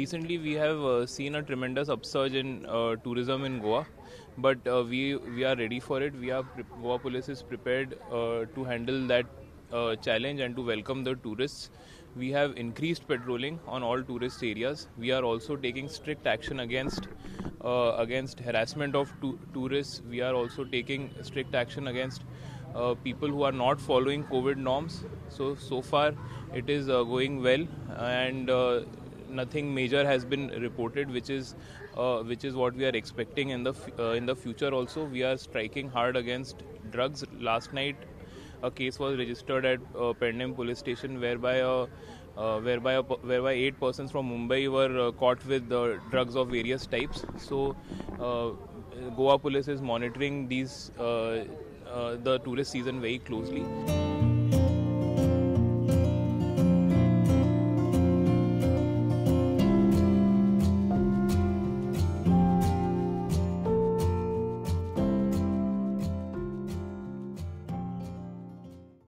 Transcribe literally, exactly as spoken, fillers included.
recently we have uh, seen a tremendous upsurge in uh, tourism in Goa, but uh, we we are ready for it. We are Goa police is prepared uh, to handle that uh, challenge and to welcome the tourists. We have increased patrolling on all tourist areas. We are also taking strict action against uh, against harassment of to- tourists. We are also taking strict action against uh, people who are not following COVID norms. So so far it is uh, going well, and uh, nothing major has been reported, which is uh, which is what we are expecting in the f- uh, in the future. Also, we are striking hard against drugs. Last night, a case was registered at uh, Pendem police station whereby a uh, whereby a, whereby eight persons from Mumbai were uh, caught with uh, drugs of various types. So, uh, Goa police is monitoring these uh, uh, the tourist season very closely.